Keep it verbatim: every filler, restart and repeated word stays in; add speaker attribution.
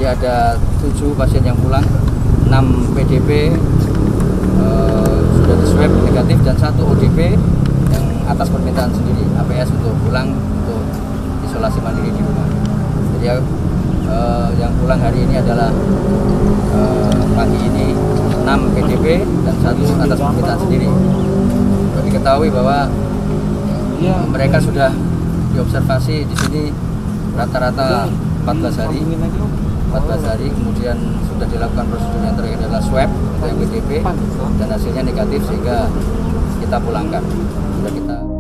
Speaker 1: ada tujuh pasien yang pulang, enam P D P uh, sudah di swab negatif dan satu O D P yang atas permintaan sendiri A P S untuk pulang untuk isolasi mandiri di rumah. Jadi uh, yang pulang hari ini adalah uh, pagi ini enam P D P dan satu atas permintaan sendiri. Diketahui bahwa uh, mereka sudah diobservasi di sini rata-rata empat belas hari, empat belas hari, kemudian sudah dilakukan prosedur yang terakhir adalah swab untuk yang P D P dan hasilnya negatif sehingga kita pulangkan. Sudah kita